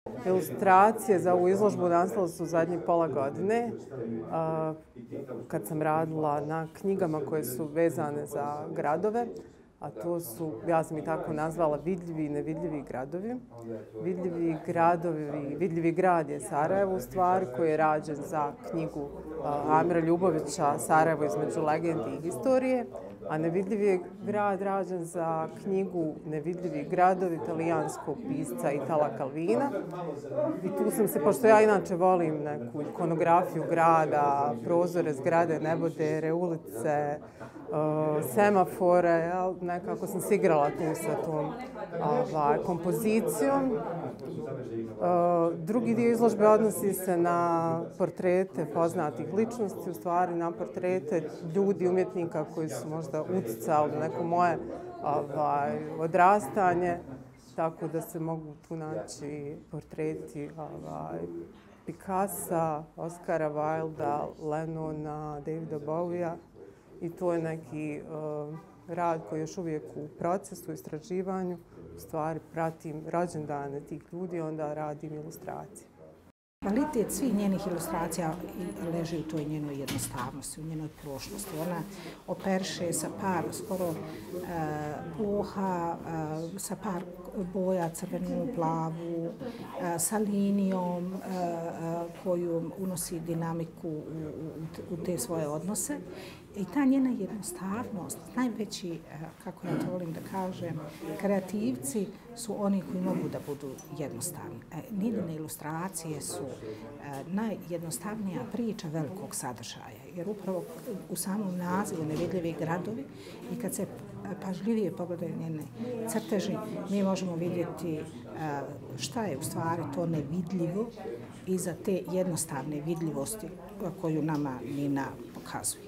Ilustracije za ovu izložbu nastale su zadnjih pola godine, kad sam radila na knjigama koje su vezane za gradove, a to su, ja sam ih tako nazvala, vidljivi i nevidljivi gradovi. Vidljivi grad je Sarajevo u stvari, koji je rađen za knjigu Amira Ljubovića Sarajevo između legendi i historije, a nevidljivi je grad rađen za knjigu Nevidljivi gradovi italijanskog pisca Itala Calvina. I tu sam se, pošto ja inače volim neku ikonografiju grada, prozore, zgrade, nebodere, ulice, semafore, nekako sam se igrala tu sa tom kompozicijom. Drugi dio izložbe odnosi se na portrete poznatih ličnosti, u stvari na portrete ljudi, umjetnika koji su možda uticali na neko moje odrastanje, tako da se mogu tu naći portreti Picassa, Oscara Wilda, Lennona, Davida Bowiea. I to je neki rad koji je još uvijek u procesu, istraživanju. U stvari pratim rođendane tih ljudi, onda radim ilustracije. Kvalitet svih njenih ilustracija leži u toj njenoj jednostavnosti, u njenoj prošlosti. Ona operiše sa par skoro ploha, sa par boja, crvenu, plavu, sa linijom koju unosi dinamiku u te svoje odnose. I ta njena jednostavnost, najveći, kako ja to volim da kažem, kreativci su oni koji mogu da budu jednostavni. Njene ilustracije su najjednostavnija priča velikog sadržaja, jer upravo u samom nazivu Nevidljivi gradovi i kad se pažljivije pogledaju njene crteži, mi možemo vidjeti šta je u stvari to nevidljivo iza te jednostavne vidljivosti koju nama Nina pokazuje.